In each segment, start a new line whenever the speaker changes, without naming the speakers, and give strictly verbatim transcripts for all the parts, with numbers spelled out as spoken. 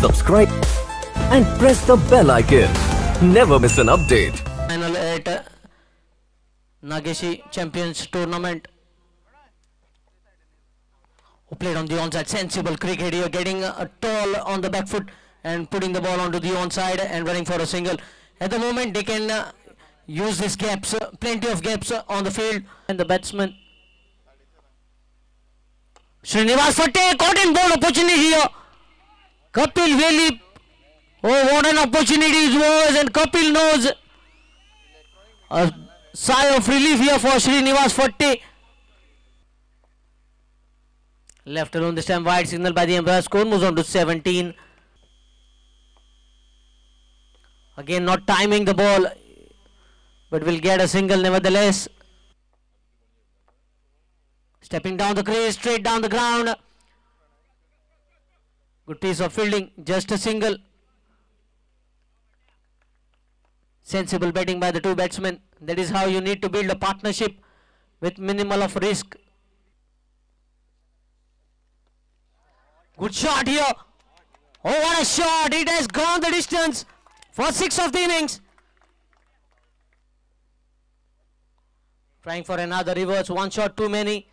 subscribe and press the bell icon. Never miss an update.
Final at uh, Nageshi Champions Tournament. Who played on the onside? Sensible cricket here, getting a tall on the back foot and putting the ball onto the onside and running for a single. At the moment, they can uh, use these gaps, uh, plenty of gaps uh, on the field. And the batsman Srinivas Fatte caught in ball opportunity here. Kapil really, oh what an opportunity it was, and Kapil knows. A sigh of relief here for Srinivas Fatte. Left alone this time, wide signal by the umpire. Score moves on to seventeen. Again not timing the ball, but will get a single nevertheless. Stepping down the crease, straight down the ground. Good piece of fielding, just a single. Sensible batting by the two batsmen. That is how you need to build a partnership with minimal of risk. Good shot here. Oh, what a shot. It has gone the distance for six of the innings. Trying for another reverse. One shot too many.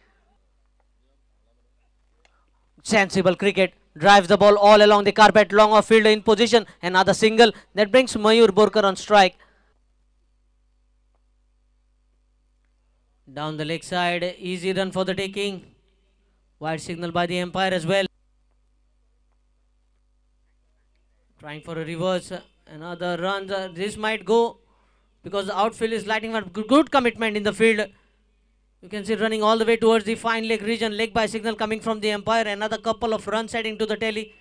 Sensible cricket. Drives the ball all along the carpet. Long off field in position. Another single. That brings Mayur Borkar on strike. Down the leg side. Easy run for the taking. Wide signal by the umpire as well. Trying for a reverse. Another run. This might go because the outfield is lighting up. Good commitment in the field. You can see running all the way towards the fine leg region. Leg by signal coming from the umpire. Another couple of runs heading to the telly.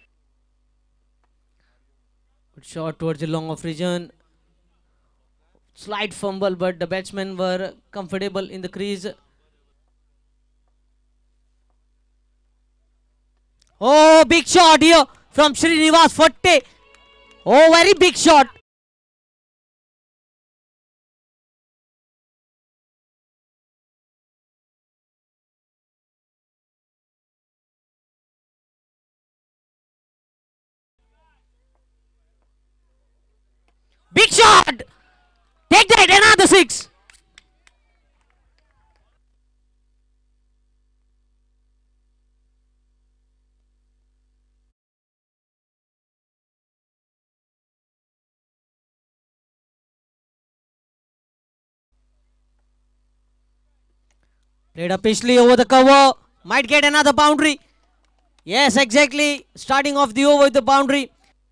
Good shot towards the long off region. Slight fumble, but the batsmen were comfortable in the crease. Oh, big shot here from Srinivas Fatte. Oh, very big shot. Big shot. Take that, another six. Played up Pishley over the cover. Might get another boundary. Yes, exactly. Starting off the over with the boundary.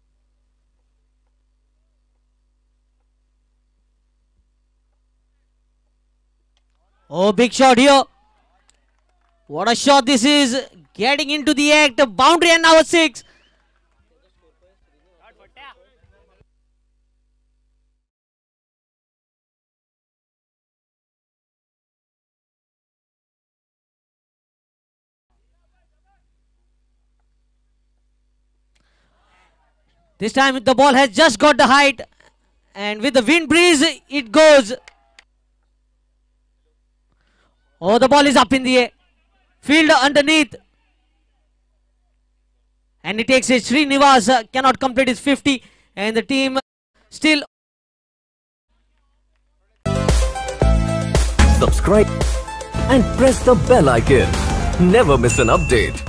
Oh, big shot here. What a shot this is. Getting into the act. Boundary and now a six. This time the ball has just got the height, and with the wind breeze it goes. Oh, the ball is up in the air. Fielder underneath. And he takes it. Srinivas uh, cannot complete his fifty, and the team still.
Subscribe and press the bell icon. Never miss an update.